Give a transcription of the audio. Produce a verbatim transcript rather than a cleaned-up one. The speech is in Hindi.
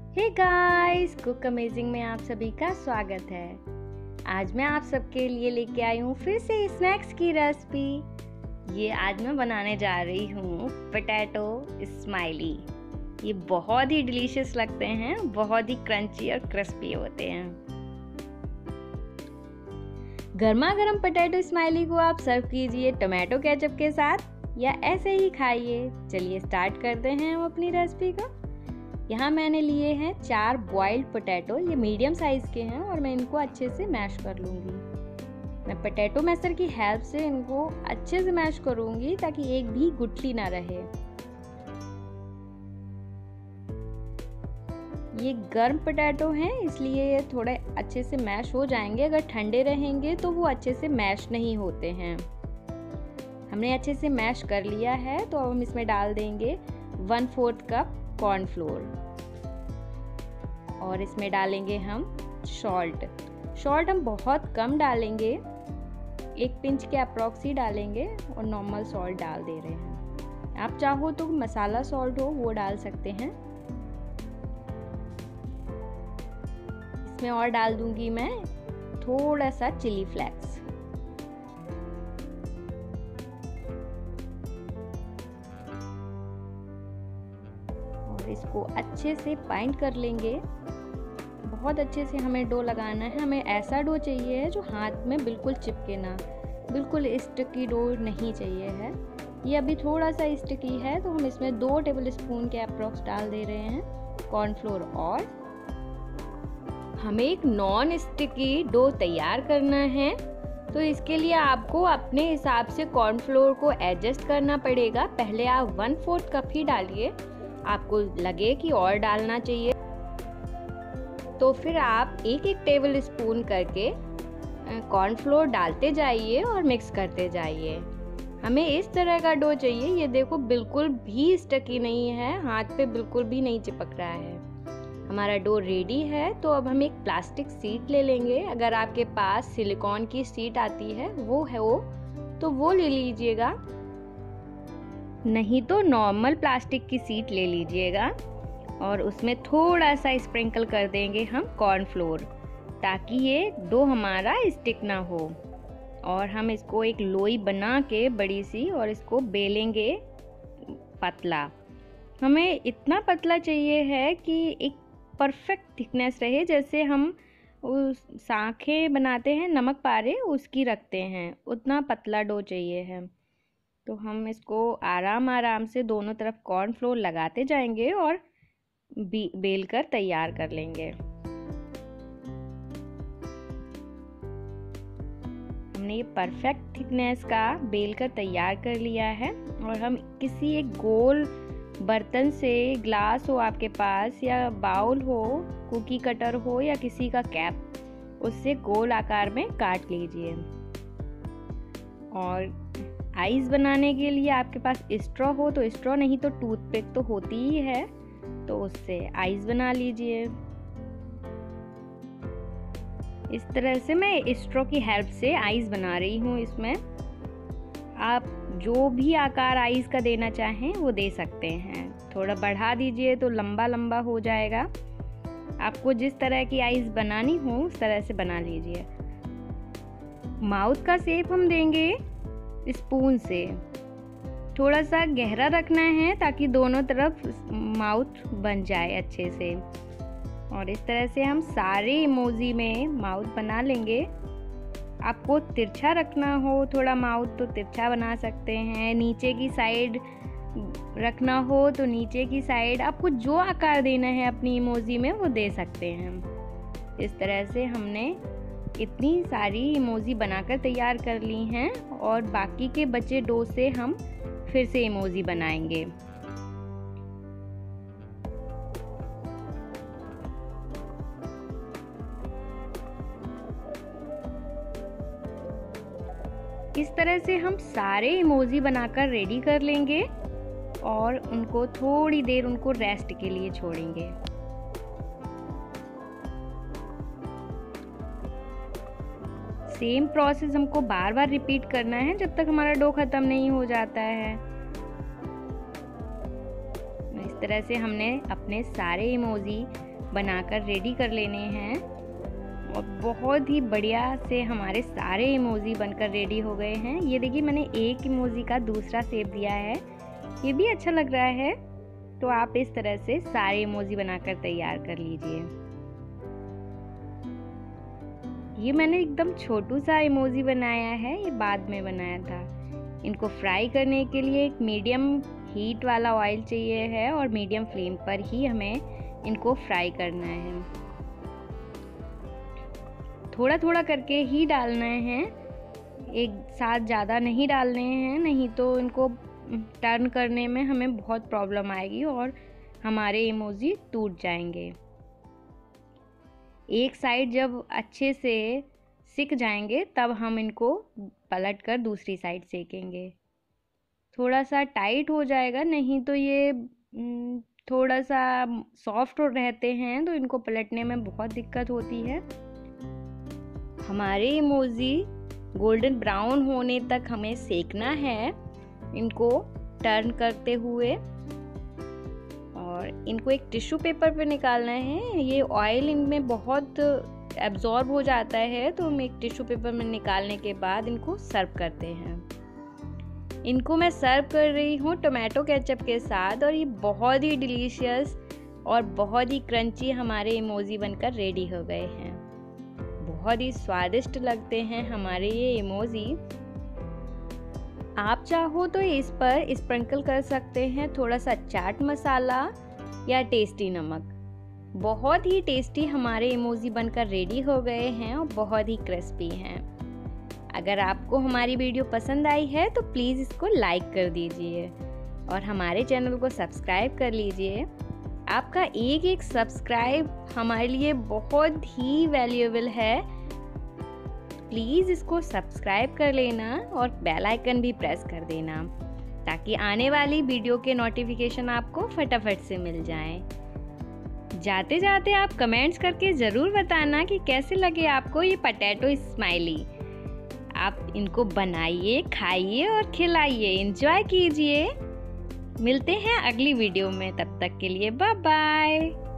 हे गाइस, कुक अमेजिंग में आप सभी का स्वागत है। आज मैं आप सबके लिए लेके आई हूँ फिर से स्नैक्स की रेसिपी। ये आज मैं बनाने जा रही हूँ पोटैटो स्माइली। ये बहुत ही डिलीशियस लगते हैं, बहुत ही क्रंची और क्रिस्पी होते हैं। गर्मा गर्म पोटैटो स्माइली को आप सर्व कीजिए टोमेटो केचप के साथ या ऐसे ही खाइए। चलिए स्टार्ट करते हैं हम अपनी रेसिपी को। यहाँ मैंने लिए हैं चार बॉइल्ड पोटैटो, ये मीडियम साइज के हैं और मैं इनको अच्छे से मैश कर लूँगी। मैं पोटैटो मैशर की हेल्प से इनको अच्छे से मैश करूँगी ताकि एक भी गुठली ना रहे। ये गर्म पोटैटो हैं इसलिए ये थोड़े अच्छे से मैश हो जाएंगे। अगर ठंडे रहेंगे तो वो अच्छे से मैश नहीं होते हैं। हमने अच्छे से मैश कर लिया है तो अब हम इसमें डाल देंगे वन फोर्थ कप कॉर्नफ्लोर और इसमें डालेंगे हम सॉल्ट। सॉल्ट हम बहुत कम डालेंगे, एक पिंच के अप्रॉक्स ही डालेंगे और नॉर्मल सॉल्ट डाल दे रहे हैं। आप चाहो तो मसाला सॉल्ट हो वो डाल सकते हैं। इसमें और डाल दूंगी मैं थोड़ा सा चिली फ्लेक्स। इसको अच्छे से बाइंड कर लेंगे। बहुत अच्छे से हमें डो लगाना है। हमें ऐसा डो चाहिए है जो हाथ में बिल्कुल चिपके ना, बिल्कुल स्टिकी डो नहीं चाहिए है। ये अभी थोड़ा सा स्टिकी है तो हम इसमें दो टेबल स्पून के अप्रॉक्स डाल दे रहे हैं कॉर्नफ्लोर। और हमें एक नॉन स्टिकी डो तैयार करना है तो इसके लिए आपको अपने हिसाब से कॉर्नफ्लोर को एडजस्ट करना पड़ेगा। पहले आप वन फोर्थ कप ही डालिए, आपको लगे कि और डालना चाहिए तो फिर आप एक एक टेबल स्पून करके कॉर्नफ्लोर डालते जाइए और मिक्स करते जाइए। हमें इस तरह का डो चाहिए। ये देखो बिल्कुल भी स्टकी नहीं है, हाथ पे बिल्कुल भी नहीं चिपक रहा है। हमारा डो रेडी है तो अब हम एक प्लास्टिक शीट ले लेंगे। अगर आपके पास सिलिकॉन की शीट आती है वो है वो तो वो ले लीजिएगा, नहीं तो नॉर्मल प्लास्टिक की शीट ले लीजिएगा और उसमें थोड़ा सा स्प्रिंकल कर देंगे हम कॉर्नफ्लोर ताकि ये डो हमारा स्टिक ना हो। और हम इसको एक लोई बना के बड़ी सी और इसको बेलेंगे पतला। हमें इतना पतला चाहिए है कि एक परफेक्ट थिकनेस रहे, जैसे हम उस सांखें बनाते हैं नमक पारे उसकी रखते हैं, उतना पतला डो चाहिए है। तो हम इसको आराम आराम से दोनों तरफ कॉर्नफ्लोर लगाते जाएंगे और बेल कर तैयार कर लेंगे। हमने ये परफेक्ट थिकनेस का बेल कर तैयार कर लिया है और हम किसी एक गोल बर्तन से, ग्लास हो आपके पास या बाउल हो, कुकी कटर हो या किसी का कैप, उससे गोल आकार में काट लीजिए। और आइस बनाने के लिए आपके पास स्ट्रॉ हो तो स्ट्रॉ, नहीं तो टूथपिक तो होती ही है तो उससे आइस बना लीजिए। इस तरह से मैं स्ट्रॉ की हेल्प से आइस बना रही हूँ। इसमें आप जो भी आकार आइस का देना चाहें वो दे सकते हैं। थोड़ा बढ़ा दीजिए तो लंबा लंबा हो जाएगा। आपको जिस तरह की आइस बनानी हो उस तरह से बना लीजिए। माउथ का शेप हम देंगे स्पून से, थोड़ा सा गहरा रखना है ताकि दोनों तरफ माउथ बन जाए अच्छे से। और इस तरह से हम सारे इमोजी में माउथ बना लेंगे। आपको तिरछा रखना हो थोड़ा माउथ तो तिरछा बना सकते हैं, नीचे की साइड रखना हो तो नीचे की साइड, आपको जो आकार देना है अपनी इमोजी में वो दे सकते हैं। इस तरह से हमने इतनी सारी इमोजी बनाकर तैयार कर ली हैं और बाकी के बचे डो से हम फिर से इमोजी बनाएंगे। इस तरह से हम सारे इमोजी बनाकर रेडी कर लेंगे और उनको थोड़ी देर उनको रेस्ट के लिए छोड़ेंगे। सेम प्रोसेस हमको बार बार रिपीट करना है जब तक हमारा डो खत्म नहीं हो जाता है। इस तरह से हमने अपने सारे इमोजी बनाकर रेडी कर लेने हैं और बहुत ही बढ़िया से हमारे सारे इमोजी बनकर रेडी हो गए हैं। ये देखिए मैंने एक इमोजी का दूसरा शेप दिया है, ये भी अच्छा लग रहा है। तो आप इस तरह से सारे इमोजी बनाकर तैयार कर लीजिए। ये मैंने एकदम छोटू सा इमोजी बनाया है, ये बाद में बनाया था। इनको फ्राई करने के लिए एक मीडियम हीट वाला ऑयल चाहिए है और मीडियम फ्लेम पर ही हमें इनको फ्राई करना है। थोड़ा थोड़ा करके ही डालना है, एक साथ ज़्यादा नहीं डालने हैं, नहीं तो इनको टर्न करने में हमें बहुत प्रॉब्लम आएगी और हमारे इमोजी टूट जाएंगे। एक साइड जब अच्छे से सिक जाएंगे तब हम इनको पलट कर दूसरी साइड सेकेंगे। थोड़ा सा टाइट हो जाएगा, नहीं तो ये थोड़ा सा सॉफ्ट रहते हैं तो इनको पलटने में बहुत दिक्कत होती है। हमारे इमोजी गोल्डन ब्राउन होने तक हमें सेकना है, इनको टर्न करते हुए, और इनको एक टिश्यू पेपर पे निकालना है। ये ऑयल इनमें बहुत एब्जॉर्ब हो जाता है, तो हम एक टिश्यू पेपर में निकालने के बाद इनको सर्व करते हैं। इनको मैं सर्व कर रही हूँ टोमेटो केचप के साथ और ये बहुत ही डिलीशियस और बहुत ही क्रंची हमारे इमोजी बनकर रेडी हो गए हैं। बहुत ही स्वादिष्ट लगते हैं हमारे ये इमोजी। आप चाहो तो इस पर स्प्रिंकल कर सकते हैं थोड़ा सा चाट मसाला या टेस्टी नमक। बहुत ही टेस्टी हमारे इमोजी बनकर रेडी हो गए हैं और बहुत ही क्रिस्पी हैं। अगर आपको हमारी वीडियो पसंद आई है तो प्लीज़ इसको लाइक कर दीजिए और हमारे चैनल को सब्सक्राइब कर लीजिए। आपका एक एक सब्सक्राइब हमारे लिए बहुत ही वैल्यूएबल है। प्लीज़ इसको सब्सक्राइब कर लेना और बेल आइकन भी प्रेस कर देना ताकि आने वाली वीडियो के नोटिफिकेशन आपको फटाफट से मिल जाएं। जाते जाते आप कमेंट्स करके ज़रूर बताना कि कैसे लगे आपको ये पोटैटो स्माइली। आप इनको बनाइए, खाइए और खिलाइए, एंजॉय कीजिए। मिलते हैं अगली वीडियो में, तब तक के लिए बाय बाय।